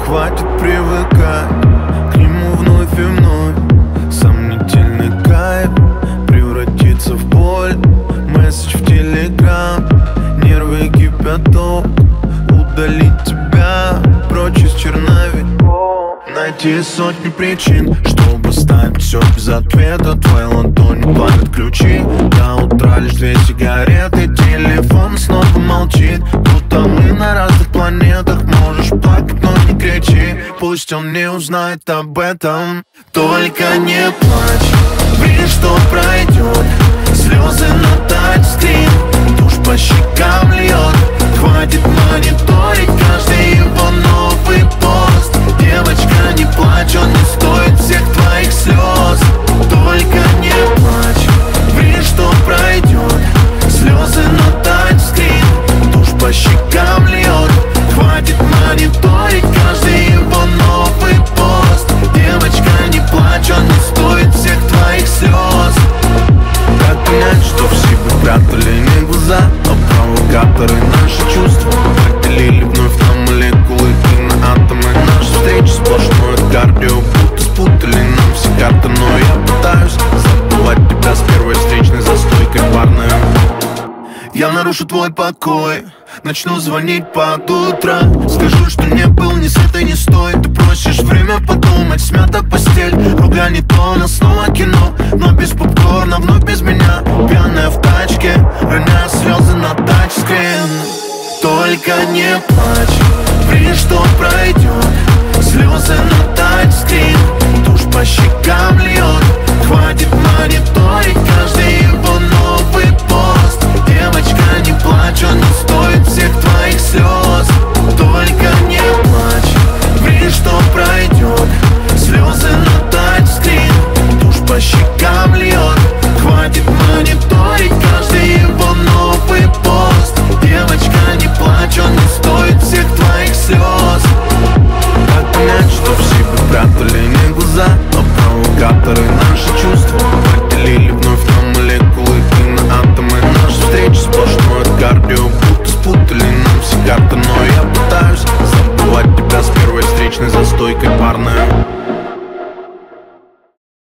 хватит привыкать к нему вновь и вновь. Сомнительный кайф превратится в боль. Месседж в телеграм, нервы кипяток. Удалить тебя прочь из черновиков. Найти сотни причин, чтобы ставить все без ответа. Твои ладони палят ключи. До утра лишь 2 сигареты. Телефон снова молчит, будто мы на разных планетах. Можешь плакать, но не кричи, пусть он не узнает об этом. Только не плачь, время что пройдет. Слезы на тачскрин, тушь по щекам льет. Хватит мониторить каждый его новый пост. Девочка, не плачь, он не стоит всех твоих слез. Только не плачь, время что пройдет. Слезы на тачскрин, тушь по щекам льет. Хватит мониторить каждый его новый пост. Девочка, не плачь, он не стоит всех твоих слез. Как понять, что в себе прятали не глаза, а провокаторы наши чувства поделили вновь на молекулы и на атомы. Наши встречи сплошное кардио, будто спутали нам все карты. Но я пытаюсь забывать тебя с первой встречной за стойкой барной. Я нарушу твой покой, начну звонить под утро. Скажу, что не был ни с этой, ни с той. Ты просишь время подумать, смята постель. Ругань то, но снова кино. Но без попкорна, вновь без меня. Пьяная в тачке, роняя слезы на тачскрин. Только не плачь, время что пройдет. Слезы на тачскрин, тушь по щекам льет. Хватит мониторить каждый его новый пост. Девочка, не плачь, он не стоит всех твоих слез. Только не плачь, время что пройдет. Слезы на тачскрин, тушь по щекам льет. Хватит мониторить каждый его новый пост. Девочка, не плачь, он не стоит всех твоих слез. Как понять, что в себе прятали не глаза, а провокаторы наши чувства поделили вновь на молекулы и на атомы. Наши встречи сплошное кардио, будто спутали нам все карты. Но я пытаюсь забывать тебя с первой встречной за стойкой барной.